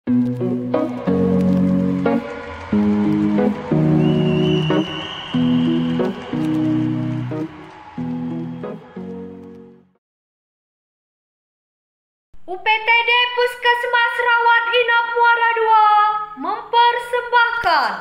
UPTD Puskesmas Rawat Inap Muara II mempersembahkan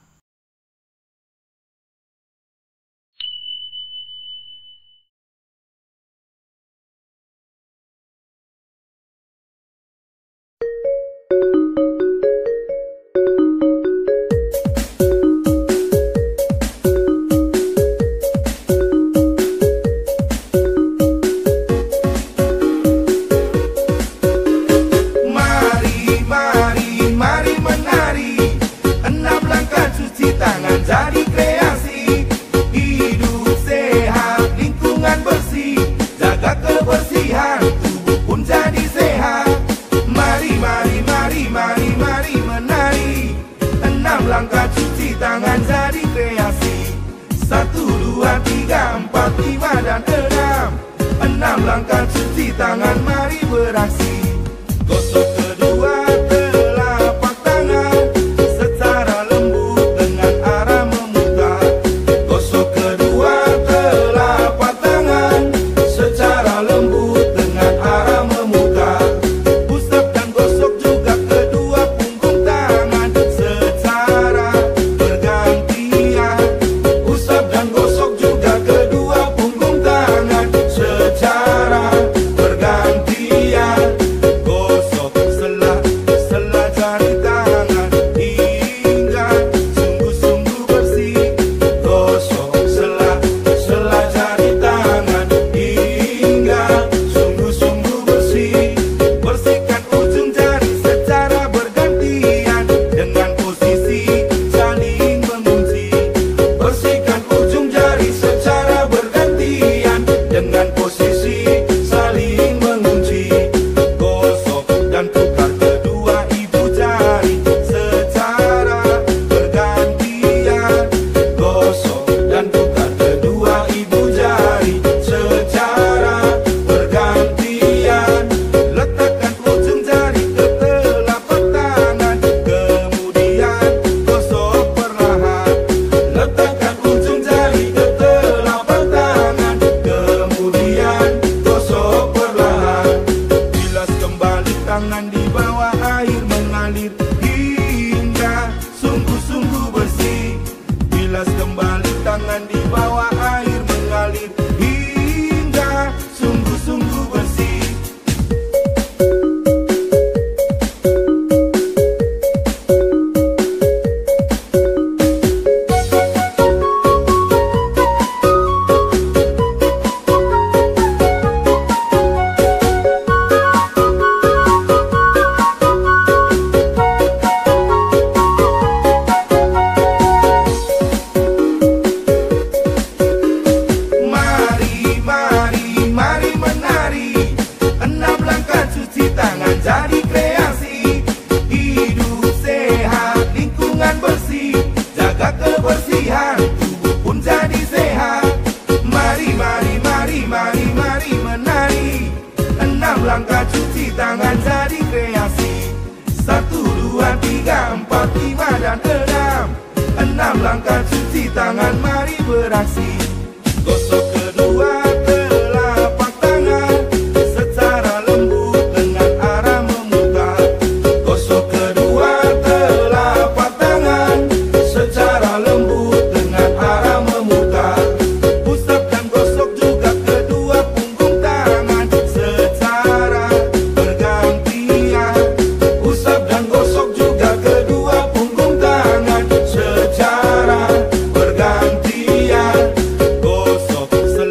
jadi kreasi, hidup sehat, lingkungan bersih, jaga kebersihan, tubuh pun jadi sehat. Mari, mari, mari, mari, mari menari, 6 langkah cuci tangan jadi kreasi. 1, 2, 3, 4, 5 dan 6, 6 langkah cuci tangan, mari beraksi. Gosok kedua telapak tangan secara lembut dengan arah memutar. Gosok kedua telapak tangan secara lembut dengan arah memutar. Usap dan gosok juga kedua punggung tangan secara bergantian. Usap dan gosok juga kedua punggung tangan secara bergantian. Gosok sela jari tangan hingga sungguh-sungguh bersih. Gosok sela jari tangan hingga sungguh-sungguh bersih. Bersihkan ujung jari secara bergantian dengan posisi saling mengunci. Bersihkan ujung jari secara bergantian dengan posisi saling mengunci. Gosok dan tukar kedua ibu jari secara bergantian. Gosok dan tukar kedua ibu jari secara bergantian. Letakkan ujung jari ke telapak tangan, kemudian gosok perlahan. Letakkan ujung jari ke telapak tangan, kemudian gosok perlahan. Bilas kembali tangan di bawah air mengalir hingga sungguh-sungguh bersih. Bilas kembali tangan di bawah air mengalir hingga sungguh-sungguh bersih. Mari, mari, mari menari, 6 langkah cuci tangan jadi kreasi. Hidup sehat, lingkungan bersih, jaga kebersihan, tubuh pun jadi sehat. Mari, mari, mari, mari, mari menari, 6 langkah cuci tangan jadi kreasi. 1, 2, 3, 4, 5 dan 6, 6 langkah cuci tangan, mari beraksi. Gosok kedua telapak tangan secara lembut dengan arah memutar. Gosok kedua telapak tangan secara lembut dengan arah memutar. Usap dan gosok juga kedua punggung tangan secara bergantian. Usap dan gosok juga kedua punggung tangan secara bergantian. Gosok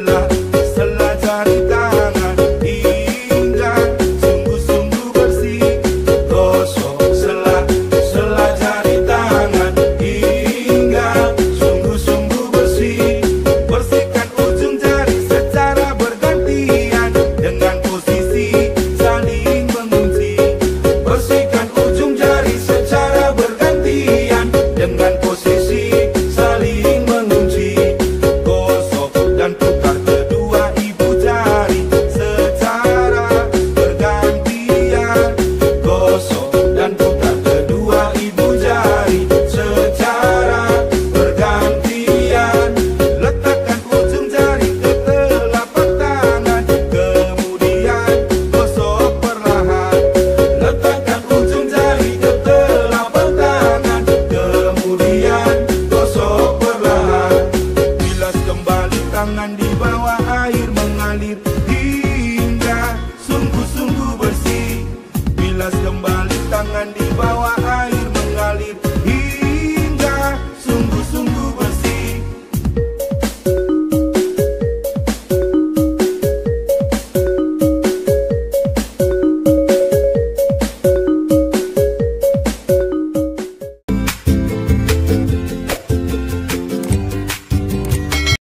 gelas kembali tangan di bawah.